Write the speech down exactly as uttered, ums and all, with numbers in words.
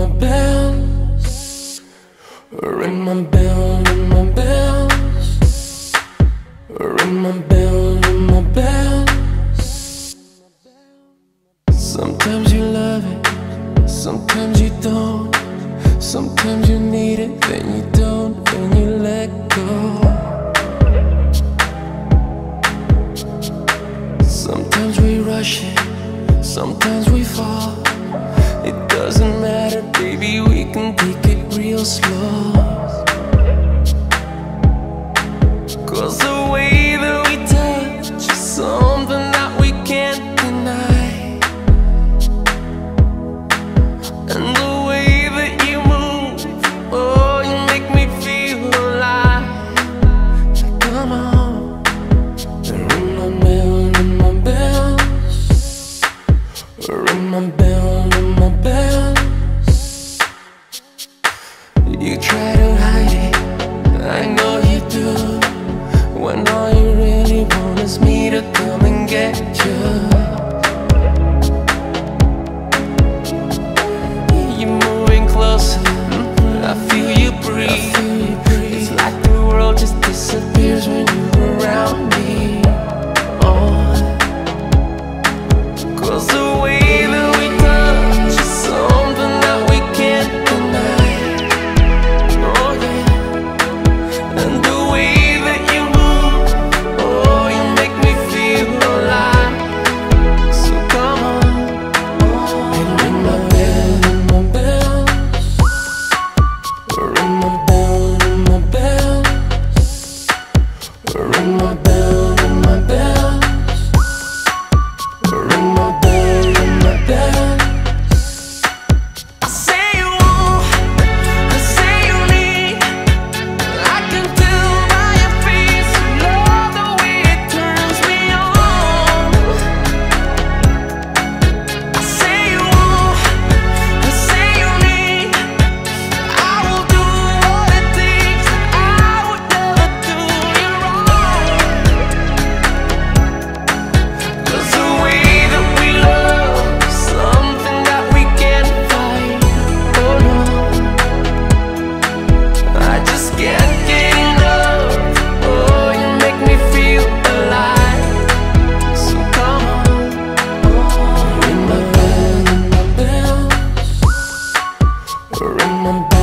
bells, ring my bell, ring my bells, ring my bell, ring my bells. Sometimes you love it, sometimes you don't. Sometimes you need it, then you don't, then you let go. Sometimes we rush it, sometimes we fall. It doesn't matter, baby, we can take it real slow. Cause the way that we touch is something that we can't deny. And the way that you move, oh, you make me feel alive. Come on, ring my bell, ring my bells, ring my bell, ring my bells. You try to hide it, I know you do, when all you really want is me to come and get you. You're moving closer, I feel you breathe. It's like the world just disappears when you're around me. Oh, cause the way that we touch is something that we can't deny. Oh yeah, and the way that you move, oh, you make me feel alive. So come on, and ring my bell, ring my bells, ring my bell, ring my bells, ring my bell, ring my bells, ring my bell, ring my bells. I say you want, I say you need. I can tell by your face, you love the way it turns me on. I say you want, I say you need. I will do what it takes, I would never do you wrong. Cause the way that we love is something that we can't fight. Oh no, I just can't get enough. Oh, you make me feel alive. So come on, ring my bell, ring my bells, ring my bell.